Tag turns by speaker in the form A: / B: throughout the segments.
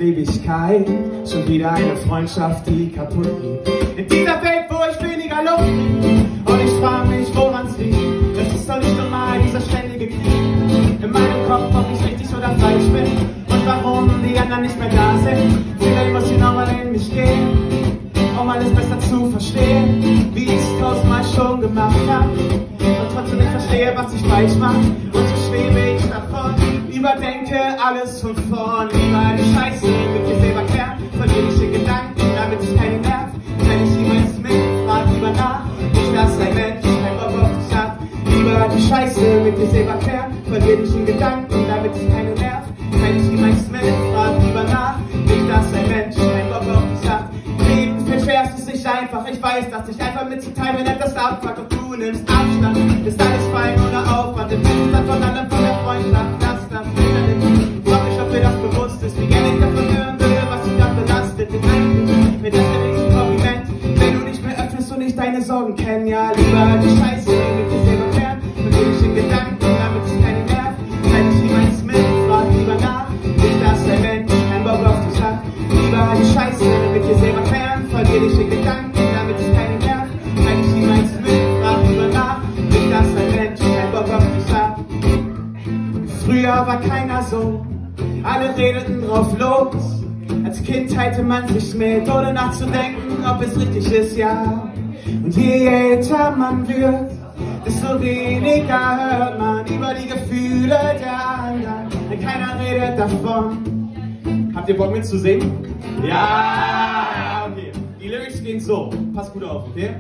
A: Ewigkeit. Schon wieder eine Freundschaft, die kaputt geht. In dieser Welt, wo ich weniger Luft krieg. Und ich frage mich, woran's liegt. Das ist doch nicht normal, dieser ständige Krieg. In meinem Kopf, ob ich richtig oder falsch bin. Und warum die anderen nicht mehr da sind. Vielleicht muss ich nochmal in mich gehen, um alles besser zu verstehen. Wie ich es tausendmal schon gemacht habe. Und trotzdem nicht verstehe, was ich falsch mache. Und so schwebe ich davon. Überdenke alles von vorn. Lieber die Scheiße mit dir selber klären. Verliere ich in Gedanken, damit es keine nervt. Wenn ich jemals mit, frag lieber nach. Nicht, dass ein Mensch kein Bock auf dich hat. Lieber die Scheiße mit dir selber klären. Verliere ich in Gedanken, damit es keine nervt. Wenn ich jemals mit, frag lieber nach. Nicht, dass ein Mensch kein Bock auf dich hat. Leben fällt schwer, es ist nicht einfach. Ich weiß, dass ich einfach mitzuteilen, wenn etwas abfuckt und du nimmst Abstand. Ist alles fein ohne Aufwand. Im Zustand von anderen von der Freundschaft. Frag mich, ob mir das bewusst ist, wie gerne ich davon hören will, was dich dann belastet. Mit das nächsten Kompliment, wenn du dich mehr öffnest und nicht deine Sorgen kennen. Ja, lieber die Scheiße mit dir selber klären, verliere ich in Gedanken, damit es keine nervt. Wenn ich niemals mit, frag lieber nach, nicht dass ein Mensch kein Bock auf dich hat. Lieber die Scheiße mit dir selber klären, verliere ich in Gedanken, damit es keine nervt. Wenn ich niemals mit, frag lieber nach, nicht dass ein Mensch kein Bock auf dich hat. Früher war keiner so, alle redeten drauf los. Als Kind teilte man sich mit, ohne nachzudenken, ob es richtig ist, ja. Und je älter man wird, desto weniger hört man über die Gefühle der anderen. Denn keiner redet davon. Habt ihr Bock mitzusingen? Ja! Okay. Die Lyrics gehen so. Passt gut auf, okay?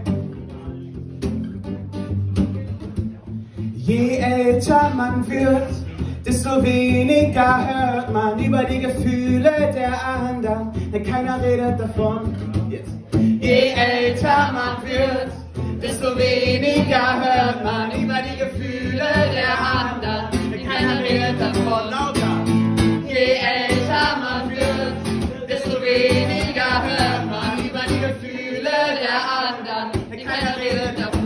A: Je älter man wird, desto weniger hört man über die Gefühle der anderen, denn keiner redet davon. Yes. Je älter man wird, desto weniger hört man über die Gefühle der anderen, denn keiner redet davon. Lauter. Je älter man wird, desto weniger hört man über die Gefühle der anderen, denn keiner redet davon.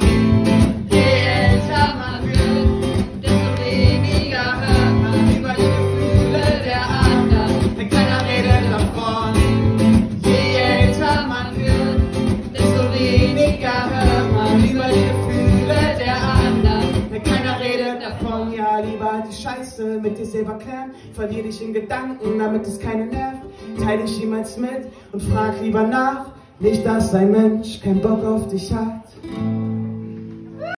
A: Scheiße mit dir selber klären, verlier dich in Gedanken, damit es keine nervt. Teil dich jemals mit und frag lieber nach, nicht dass ein Mensch keinen Bock auf dich hat.